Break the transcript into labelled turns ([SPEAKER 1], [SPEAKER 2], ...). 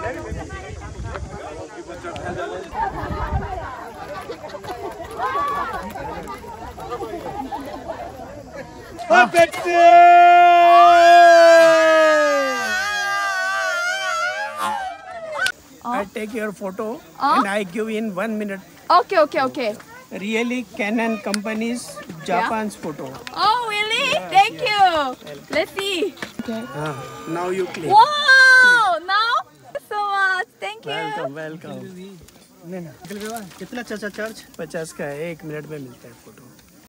[SPEAKER 1] I take your photo and I give in 1 minute.
[SPEAKER 2] Okay, okay, okay.
[SPEAKER 1] Really Canon company's Japan's photo.
[SPEAKER 2] Oh, really?
[SPEAKER 1] Yes,
[SPEAKER 2] Thank
[SPEAKER 1] yes.
[SPEAKER 2] you. Let's see. Okay.
[SPEAKER 1] Now you click.
[SPEAKER 2] Wow! Now? So much. Thank you.
[SPEAKER 1] Welcome, welcome. कितना चाचा charge? 50 का है, 1 minute में मिलता है photo.